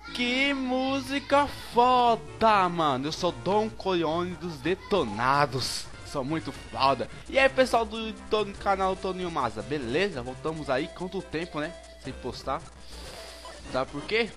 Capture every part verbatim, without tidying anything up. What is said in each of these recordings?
Que música foda, mano. Eu sou Don Corleone dos Detonados. Sou muito foda. E aí, pessoal do, do canal Toninho Maza, beleza? Voltamos aí. Quanto tempo, né? Sem postar. Sabe por quê?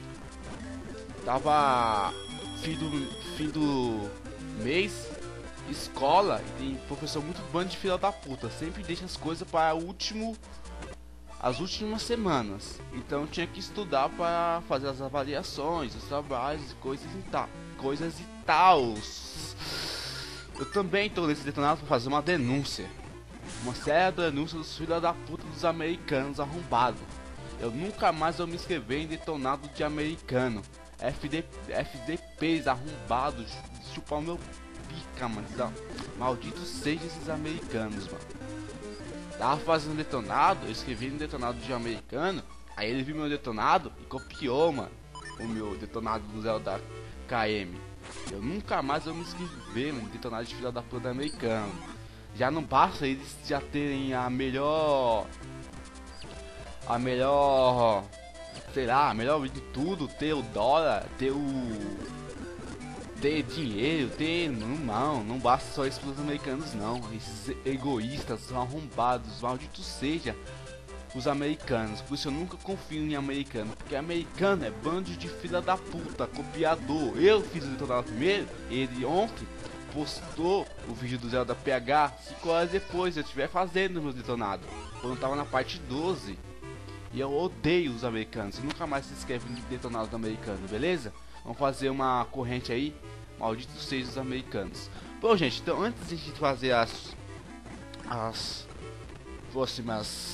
Tava fim do, fim do mês, escola, e tem professor muito bando de filha da puta. Sempre deixa as coisas para o último... as últimas semanas, então eu tinha que estudar para fazer as avaliações, os trabalhos, coisas e tal, coisas e tal. Eu também estou nesse detonado para fazer uma denúncia, uma séria denúncia dos filhos da puta dos americanos arrombados. Eu nunca mais vou me inscrever em detonado de americano. F D, F D Ps arrombados, chupar o meu pica, mano. Malditos sejam esses americanos, mano. Tava fazendo detonado, eu escrevi no detonado de um americano, aí ele viu meu detonado e copiou, mano, o meu detonado do Zelda K M. Eu nunca mais vou me inscrever no detonado de filha da puta americano. Já não basta eles já terem a melhor... A melhor... Sei lá, a melhor de tudo, ter o dólar, ter o... ter dinheiro, ter... Não, não basta só isso pros americanos não. Esses egoístas são arrombados, malditos seja os americanos. Por isso eu nunca confio em americano, porque americano é bando de filha da puta, copiador. Eu fiz o detonado primeiro, ele ontem postou o vídeo do Zelda P H cinco horas depois eu estiver fazendo meu detonado, quando eu tava na parte doze. E eu odeio os americanos, e nunca mais se inscreve no detonado do americano, beleza? Vamos fazer uma corrente aí. Malditos sejam os americanos. Bom, gente, então antes de a gente fazer as as próximas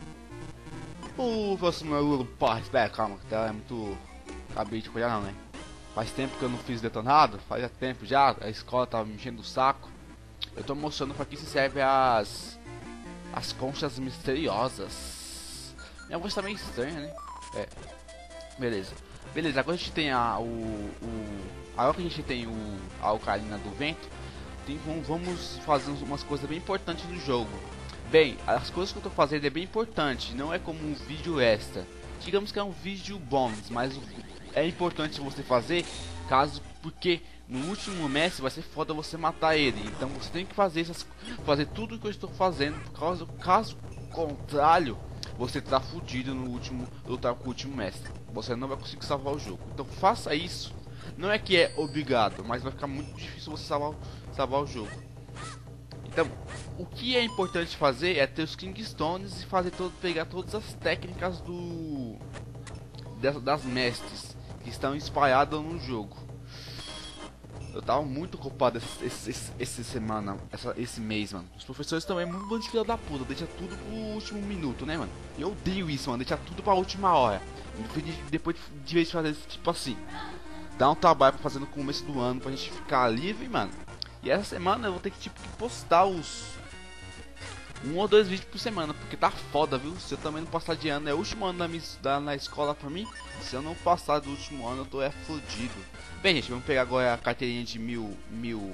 o próximo parte, espera, calma, que tá muito acabei de cuidar não, né? Faz tempo que eu não fiz detonado, faz tempo já, a escola tava me enchendo o saco. Eu tô mostrando para que se serve as as conchas misteriosas. Minha voz tá meio estranha, né? É. Beleza. Beleza, agora a gente tem a o, o agora que a gente tem o a Ocarina do Vento, tem, vamos fazer umas coisas bem importantes no jogo. Bem, as coisas que eu tô fazendo é bem importante, não é como um vídeo extra. Digamos que é um vídeo bônus, mas é importante você fazer, caso porque no último mestre vai ser foda você matar ele. Então você tem que fazer essas, fazer tudo que eu estou fazendo, por causa caso contrário você tá fudido no último lutar com o último mestre. Você não vai conseguir salvar o jogo. Então faça isso. Não é que é obrigado, mas vai ficar muito difícil você salvar, salvar o jogo. Então, o que é importante fazer é ter os King Stones e fazer todo, pegar todas as técnicas do das, das mestres que estão espalhadas no jogo. Eu tava muito ocupado esse, esse, esse, esse semana, essa, esse mês, mano. Os professores também é muito bando de filha da puta, deixa tudo pro último minuto, né, mano? Eu odeio isso, mano, deixa tudo pra última hora. Depois de vez de fazer tipo assim, dá um trabalho pra fazer no começo do ano pra gente ficar livre, mano. E essa semana eu vou ter que tipo que postar os um ou dois vídeos por semana, porque tá foda, viu? Se eu também não passar de ano, é o último ano da minha, da, na escola pra mim. Se eu não passar do último ano, eu tô é fodido. Bem, gente, vamos pegar agora a carteirinha de mil, mil,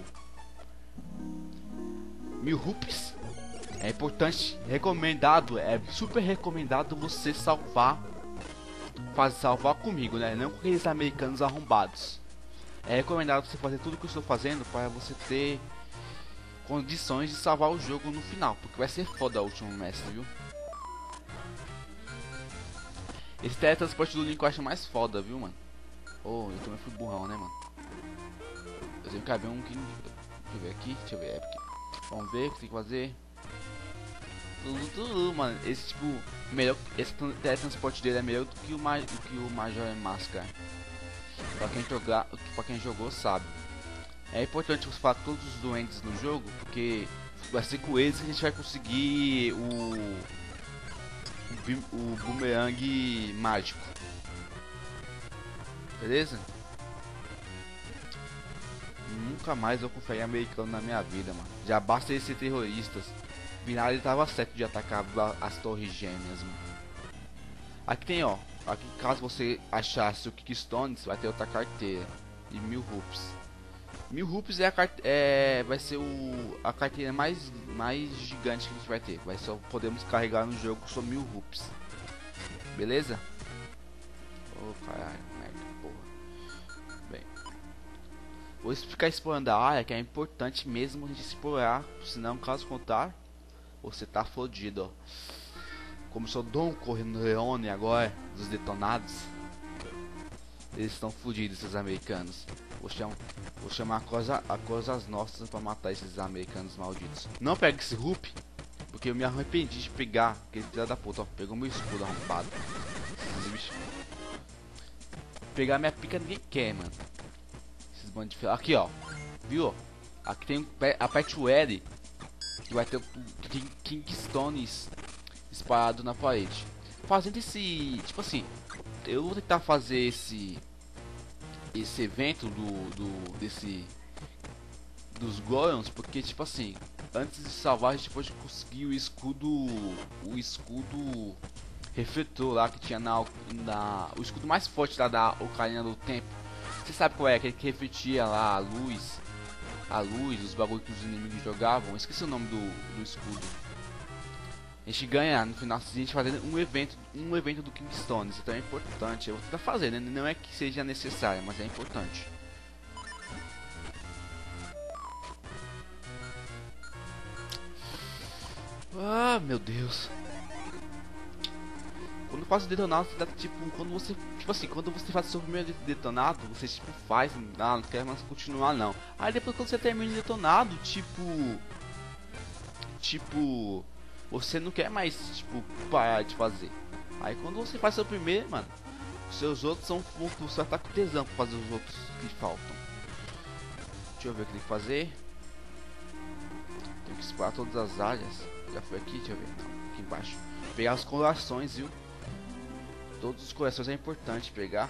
mil rupees. É importante, recomendado, é super recomendado você salvar, fazer salvar comigo, né? Não com aqueles americanos arrombados. É recomendado você fazer tudo que eu estou fazendo para você ter condições de salvar o jogo no final, porque vai ser foda o último mestre, viu? Esse teletransporte do Link eu acho mais foda, viu, mano? Oh, eu também fui burrão, né, mano? Eu tenho que caber um que... Deixa eu ver aqui, deixa eu ver, é porque... Vamos ver o que tem que fazer. Tudo, tudo, mano. Esse tipo... melhor, esse teletransporte dele é melhor do que o, ma do que o Major Máscara. Pra quem, jogar, pra quem jogou sabe. É importante você falar todos os doentes no jogo, porque vai ser com eles que a gente vai conseguir o... O, o boomerang mágico. Beleza? Nunca mais eu confiei em americano na minha vida, mano. Já basta eles ser terroristas. Binary ele tava certo de atacar as torres gêmeas, mano. Aqui tem, ó. Aqui, caso você achasse o Kickstones, vai ter outra carteira. De mil rupees. Mil rupees é a carte é, vai ser o, a carteira mais, mais gigante que a gente vai ter. Vai só podemos carregar no jogo só mil rupees. Beleza? Ô caralho, merda, porra. Bem, vou ficar explorando a área, que é importante mesmo a gente explorar, senão caso contrário, você tá fodido, ó. Como sou Don Corleone agora, dos detonados, eles estão fodidos, esses americanos. Vou chamar, vou chamar a coisa, a coisas nossas pra matar esses americanos malditos. Não pega esse Rup, porque eu me arrependi de pegar aquele filho da puta, ó. Pegou meu escudo arrombado. Pegar minha pica ninguém quer, mano. Esses bandos de filho. Aqui, ó. Viu? Aqui tem aperte o L, que vai ter o King, Kingstones espalhado na parede. Fazendo esse, tipo assim, eu vou tentar fazer esse esse evento do, do desse dos Gorons, porque tipo assim, antes de salvar a gente pode conseguir o escudo o escudo refletor lá que tinha na, na o escudo mais forte lá da Ocarina do Tempo. Você sabe qual é? Aquele que refletia lá a luz, a luz, os bagulhos que os inimigos jogavam. Eu esqueci o nome do, do escudo. A gente ganha no final, a gente fazendo um evento, um evento do Kingstones, então é importante. Eu vou tentar fazer, né? Não é que seja necessário, mas é importante. Ah, meu Deus. Quando faz o detonado, você dá tipo, quando você, tipo assim, quando você faz o seu primeiro detonado, você tipo faz, ah, não quer mais continuar não. Aí depois quando você termina o detonado, tipo, tipo você não quer mais, tipo, parar de fazer. Aí quando você faz seu primeiro, mano, seus outros são, você vai estar com tesão pra fazer os outros que faltam. Deixa eu ver o que tem que fazer. Tem que explorar todas as áreas. Já foi aqui, deixa eu ver. Não, aqui embaixo. Pegar os corações, viu? Todos os corações é importante pegar.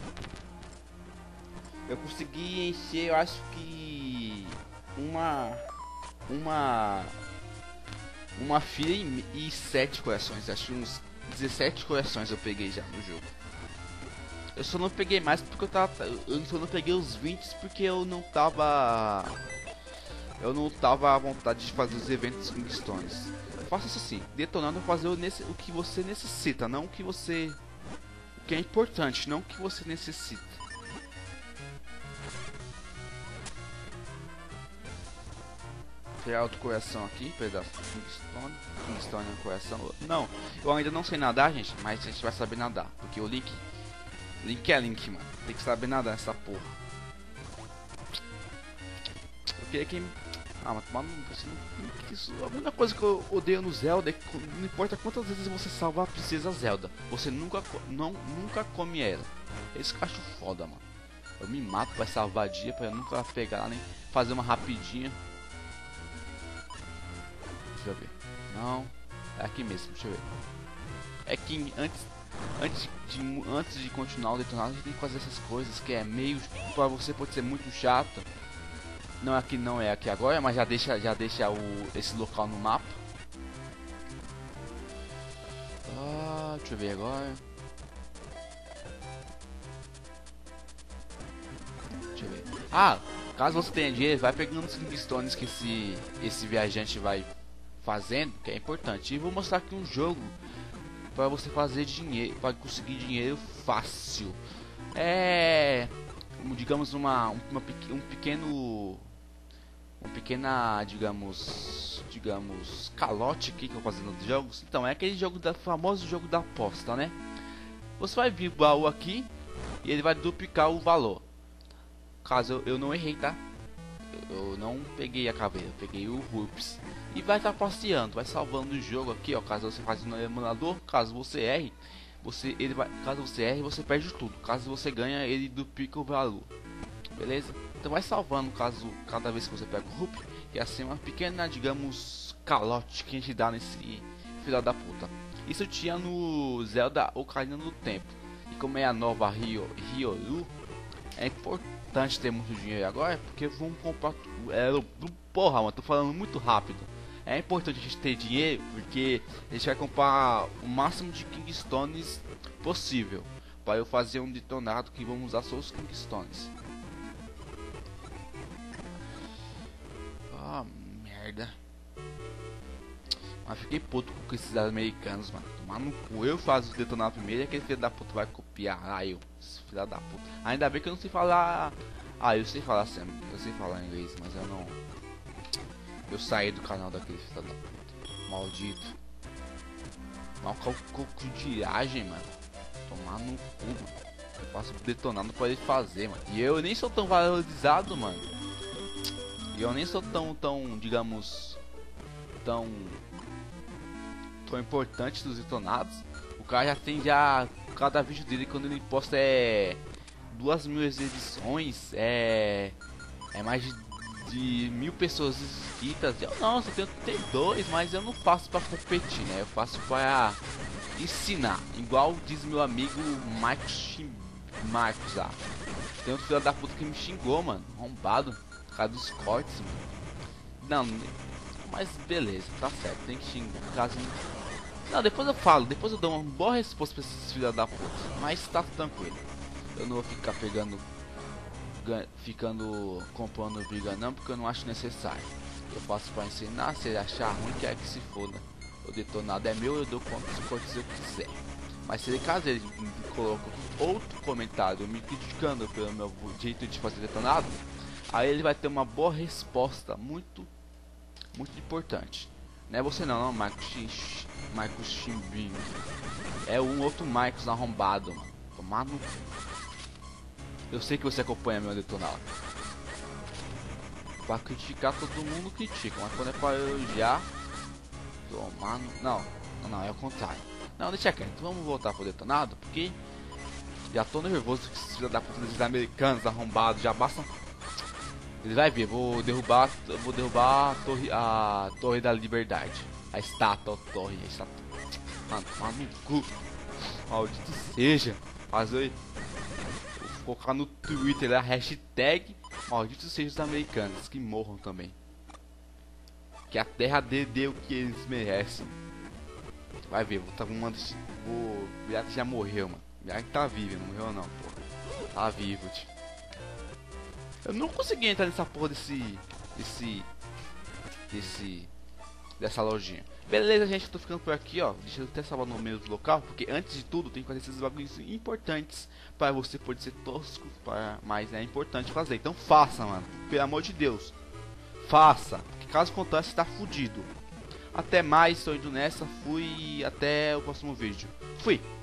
Eu consegui encher, eu acho que uma... Uma... Uma filha e, e sete corações, acho uns dezessete corações eu peguei já no jogo. Eu só não peguei mais porque eu tava, eu só não peguei os vinte porque eu não tava, eu não tava à vontade de fazer os eventos Kingstones. Faça isso assim, detonando fazer o, nesse, o que você necessita, não o que você, o que é importante, não o que você necessita. Criar outro coração aqui, pedaço de Kingstone. Kingstone é um coração. Não, eu ainda não sei nadar, gente, mas a gente vai saber nadar. Porque o Link. Link é Link, mano. Tem que saber nadar essa porra. Porque quem. Ah, mas mano, você não. Isso, a única coisa que eu odeio no Zelda é que não importa quantas vezes você salvar a princesa Zelda, você nunca, não, nunca come ela. Esse que eu acho foda, mano. Eu me mato pra salvar dia, pra eu nunca pegar nem fazer uma rapidinha. Deixa eu ver. Não. É aqui mesmo, deixa eu ver. É que antes, antes, de, antes de continuar o detonado, a gente tem que fazer essas coisas que é meio. Pra você pode ser muito chato. Não, aqui não é aqui agora, mas já deixa, já deixa o, esse local no mapa. Ah, deixa eu ver agora. Deixa eu ver. Ah, caso você tenha dinheiro, vai pegando os Kingstones que esse, esse viajante vai fazendo, que é importante. E vou mostrar aqui um jogo para você fazer dinheiro, para conseguir dinheiro fácil. É, digamos uma, uma um pequeno, um pequena, digamos, digamos calote aqui que eu fazendo nos jogos. Então é aquele jogo da famoso jogo da aposta, né? Você vai vir o baú aqui e ele vai duplicar o valor. Caso eu, eu não errei, tá? Eu não peguei a caveira, eu peguei o Rups. E vai estar tá passeando, vai salvando o jogo aqui, ó. Caso você faça no emulador, caso você erre, você ele vai, caso você erre, você perde tudo. Caso você ganha, ele duplica o valor. Beleza? Então vai salvando caso cada vez que você pega o Rup, que é assim uma pequena, digamos, calote que a gente dá nesse filho da puta. Isso tinha no Zelda Ocarina do Tempo. E como é a nova Rio Ryoru, é importante ter muito dinheiro agora, porque vamos comprar. É, porra, mano, tô falando muito rápido. É importante a gente ter dinheiro, porque a gente vai comprar o máximo de Kingstones possível para eu fazer um detonado que vamos usar só os Kingstones. Ah, merda. Mas fiquei puto com esses americanos, mano. Tomar no cu. Eu faço detonar primeiro e aquele filho da puta vai copiar. Ah, eu. Filho da puta. Ainda bem que eu não sei falar. Ah, eu sei falar assim. Eu sei falar inglês, mas eu não. Eu saí do canal daquele filho da puta. Maldito. Mal calculo de viagem, mano. Tomar no cu, mano. Eu faço detonar, não pode fazer, mano. E eu nem sou tão valorizado, mano. E eu nem sou tão, tão, digamos, tão, tão importante dos detonados. O cara já tem já, cada vídeo dele quando ele posta é duas mil edições, é, é mais de, de mil pessoas inscritas. Eu não, só tenho trinta e dois, mas eu não faço pra competir, né? Eu faço pra ensinar, igual diz meu amigo Marcos Marcos, ah. Tem outro filho da puta que me xingou, mano. Arrombado. Por causa dos cortes, mano. Não, mas beleza, tá certo. Tem que xingar. Caso... Não, depois eu falo. Depois eu dou uma boa resposta pra esses filhos da puta. Mas tá tranquilo. Eu não vou ficar pegando. Ficando comprando briga, não. Porque eu não acho necessário. Eu faço pra ensinar. Se ele achar ruim, quer que se foda. O detonado é meu. Eu dou quantos cortes eu quiser. Mas se ele, caso ele me coloca outro comentário me criticando pelo meu jeito de fazer detonado, aí ele vai ter uma boa resposta muito, muito importante. Não é você não, não, Marcos X, Marcos Chimbinho. É um outro Marcos arrombado, mano. Tomar no... Eu sei que você acompanha meu detonado. Pra criticar todo mundo critica, mas quando é pra elogiar, tomar no... Não, não, é o contrário. Não, deixa quieto, vamos voltar pro detonado, porque já tô nervoso com esses filhos da puta desses americanos arrombados, já basta. Ele vai ver, vou derrubar, vou derrubar a torre, a torre da liberdade, a estátua, a torre, a estátua. Mano, toma no cu, maldito seja, fazer, vou colocar no Twitter a hashtag maldito seja os americanos, que morram também, que a terra dê, dê o que eles merecem. Vai ver, vou tá uma o Miyagi já morreu, mano. Miyagi tá vivo, não morreu não, porra. Tá vivo, tio. Eu não consegui entrar nessa porra desse desse desse dessa lojinha. Beleza, gente, eu tô ficando por aqui, ó. Deixa eu até salvar no meio do local, porque antes de tudo tem que fazer esses bagulhos importantes para você poder ser tosco, para mas é importante fazer. Então faça, mano. Pelo amor de Deus. Faça, porque caso contrário você tá fudido. Até mais, tô indo nessa, fui e até o próximo vídeo. Fui!